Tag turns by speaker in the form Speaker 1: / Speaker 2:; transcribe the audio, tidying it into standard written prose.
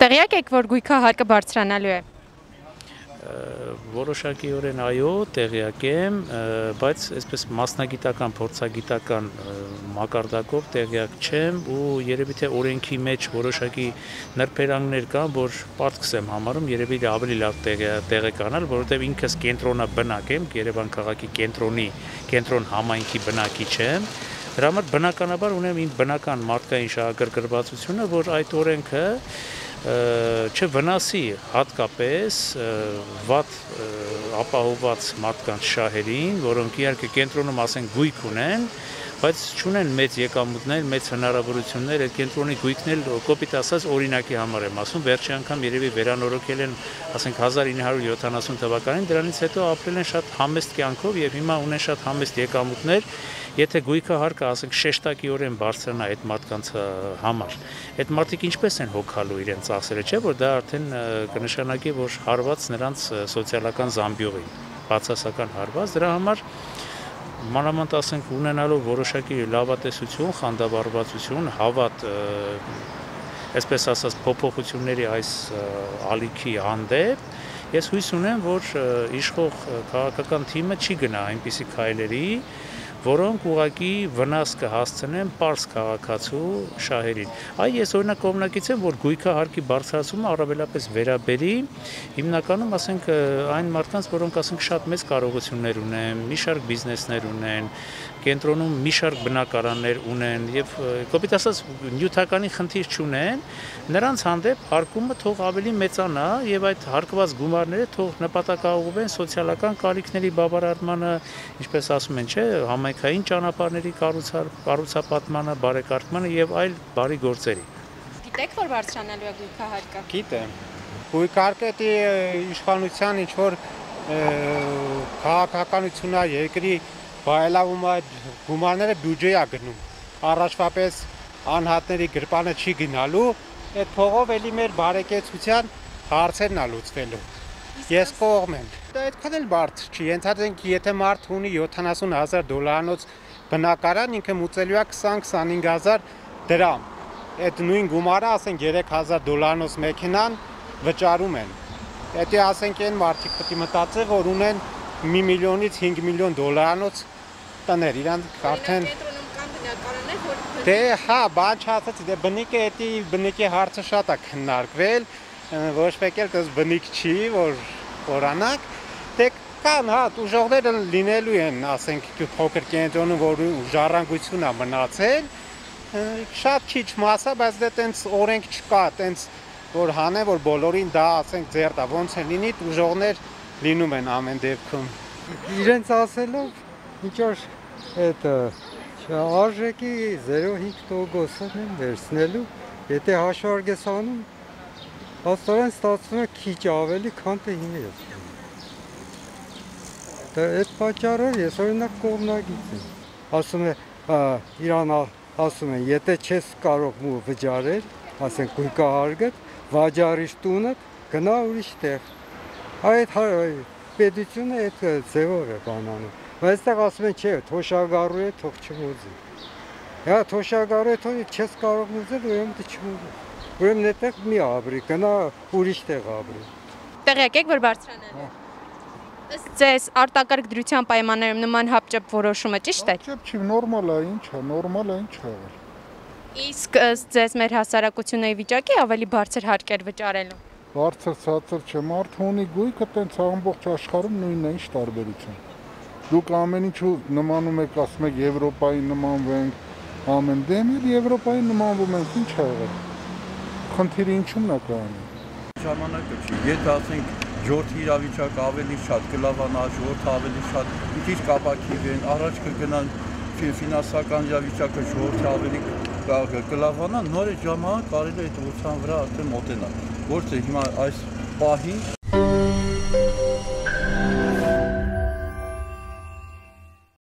Speaker 1: Տեղյակ եք, որ գույքա հարկը բարձրանալու է։
Speaker 2: Որոշակիորեն այո, տեղյակ եմ, բայց այսպես մասնագիտական, փորձագիտական մակարդակով տեղյակ չեմ ու երևի թե օրենքի մեջ որոշակի նրբերանգներ կան, որ պարտքս եմ համարում, երևի ավելի լավ տեղեկանալ, որովհետև ինքս կենտրոնաբնակ եմ, Երևան քաղաքի կենտրոն համայնքի բնակիչ եմ։ Դրա համար բնականաբար ունեմ իմ բնական մարդկային շահագրգռվածությունը, որ այդ օրենքը չվնասի հատկապես վատ ապահովված մարդկանց շահերին, որոնք իհարկե կենտրոնում ասենք գույք ունեն, բայց չունեն մեծ եկամուտներ, մեծ հնարավորություններ, այդ կենտրոնի գույքն էլ կոպիտ ասած օրինակի համար եմ ասում, վերջի անգամ երևի վերանորոգել են, ասենք 1970 թվականին, դրանից հետո ապրել են շատ համեստ կյանքով եւ հիմա ունեն շատ համեստ եկամուտներ, եթե գույքը հարկը ասենք շեշտակիորեն բարձրանա այդ մարդկանց համար, այդ մարդիկ ինչպես են հոգալու իրենց ծախսերը, չէ՞ որ դա արդեն կնշանակի, որ հարված նրանց սոցիալական զամբյուղին, բացասական հարված, դրա համար մանավանդ ասենք ունենալով որոշակի լավատեսություն, խանդավառվածություն, հավատ, այսպես ասած փոփոխությունների այս ալիքի հանդեպ, ես հույս ունեմ, որ իշխող քաղաքական թիմը չի գնա այնպիսի քայլերի, որոնք ուղղակի վնաս կհասցնեն պարզ քաղաքացու շահերին։ Այ ես օրինակ կողմնակից եմ, որ գույքա հարկի բարձրացումը առավելապես վերաբերի հիմնականում ասենք այն մարդկանց, որոնք ասենք շատ մեծ կարողություններ ունեն, մի շարք բիզնեսներ ունեն, կենտրոնում մի շարք բնակարաններ ունեն եւ կոպիտ ասած նյութականի խնդիր չունեն, նրանց հանդեպ հարկումը թող ավելի մեծանա եւ այդ հարկված գումարները թող նպատակաուղղվեն սոցիալական կարիքների բավարարմանը, ինչպես ասում են, չէ, համայնքային ճանապարհների կառուցապատմանը, բարեկարգմանը եւ այլ բարի գործերի։
Speaker 1: Գիտեք, որ բարձրանալու է գույքա հարկը։
Speaker 3: Գիտեմ։ Գույքա հարկը դի իշխանության ինչ որ քաղաքականությունն է երկրի բայլավում այդ գումարները բյուջեի է գնում։ Առաջվա պես անհատների գրպանը չի գնալու, այդ փողով էլի մեր բարեկեցության հարցերն է լուծվելու։ Ես կողմ եմ։ Դա այդքան էլ բարդ չի։ Ենթադրենք, եթե մարդ ունի $70,000 բնակարան, ինքը մուծելու է 20-25,000 դրամ։ Այդ նույն գումարը, ասենք $3,000 մեքենան վճարում են։ Եթե ասենք այն մարդիկ պետք է մտածեն, որ ունեն $1 միլիոնից $5 միլիոն տներ, իրանք արդեն դե հա, բան չասած, դե բնիկը էդի բնիկի հարցը շատ է քննարկվել, ոչ մեկ էլ դες բնիկ չի, որ օրանակ, դե կան, հա, ուժողները լինելու են, ասենք, փոքր կենտրոնում, որ ժառանգություն է մնացել, շատ քիչ մասա, բայց դե տենց օրենք չկա, տենց որ հանեն, որ բոլորին դա, ասենք, ձեռ տա, ոնց են լինի, ուժողներ լինում են ամեն դեպքում։
Speaker 4: Իրենց ասելով ինչ որ այդ արժեքի 0.5% են վերցնելու, եթե հաշվարկ ես անում, հաստորեն ստացվում է քիչ ավելի, քան թե հիմա ես անում։ Դա այդ պատճառով ես օրինակ կողմնակից եմ։ Ասում է, իրան ասում են, եթե չես կարող վճարել, ասենք գույքա հարկդ, վաճառիչ տունդ, գնա ուրիշ տեղ։ Այդ պետությունը այդ ձևով է բանանում։ Բայց այստեղ ասում են, չէ, թոշակառու է, թող չմուծի։ Հա, թոշակառու է, թող չես կարող մուծել, ուրեմն դե չմուծի։ Ուրեմն այդտեղ մի ապրի, գնա ուրիշ տեղ ապրի։
Speaker 1: Տեղյակ եք, որ բարձրանալու է։ Ըստ ձեզ արտակարգ դրության պայմաններում նման հապճեպ որոշումը ճիշտ է։
Speaker 5: Հապճեպ չի, նորմալ է, ինչ է, նորմալ է, ինչ է։
Speaker 1: Իսկ ըստ ձեզ մեր հասարակությունների վիճակի ավելի բարձր հարկեր վճարելու։
Speaker 5: Բարձր ցածր չէ, մարդը ունի գույքը, տենց ամբողջ աշխարհում նույնն է, ինչ տարբերություն։ Դուք ամեն ինչ նմանում եք, ասում եք Եվրոպայի նմանվենք, ամեն դեմ էլ Եվրոպայի նմանվում ենք, ինչ է եղել։ Խնդիրը ինչու՞մն է կայանում։
Speaker 6: Ժամանակը չի, եթե ասենք ժողովրդի իրավիճակը ավելի շատ կլավանա, ժողովուրդը ավելի շատ մի քիչ կապակցվեն, առաջ կգնան ֆինանսական իրավիճակը ժողովրդի ավելի կլավանա, նոր ժամանակ կարելի է այդ ուղղության վրա արդեն մոտենալ, որտեղ հիմա այս պահին